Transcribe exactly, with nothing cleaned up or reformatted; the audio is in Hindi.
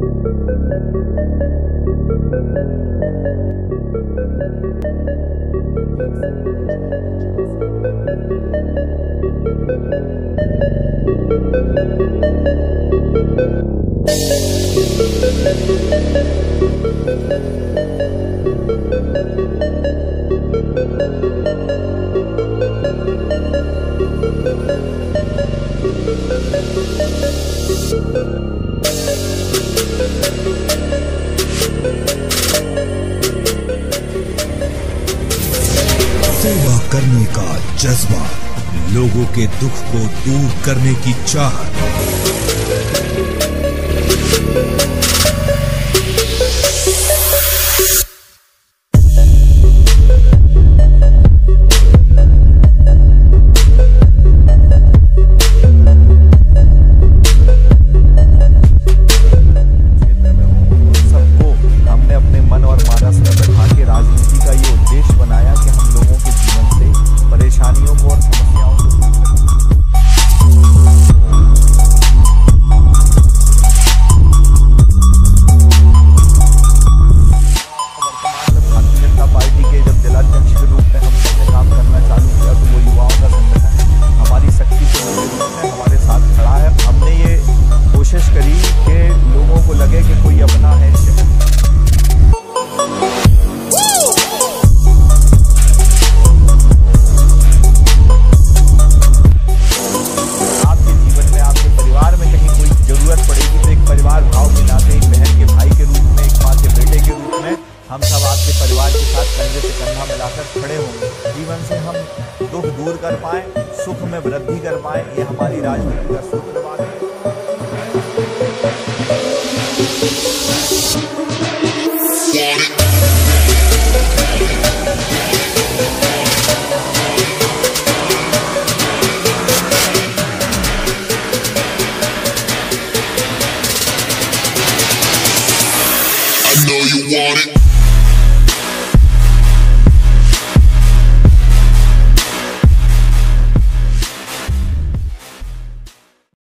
सेवा करने का जज्बा, लोगों के दुख को दूर करने की चाहत। हम सब आपके परिवार के साथ कंधे से कंधा मिलाकर खड़े होंगे। जीवन से हम दुख दूर कर पाए, सुख में वृद्धि कर पाए, ये हमारी राजनीति का सूत्रवाद है।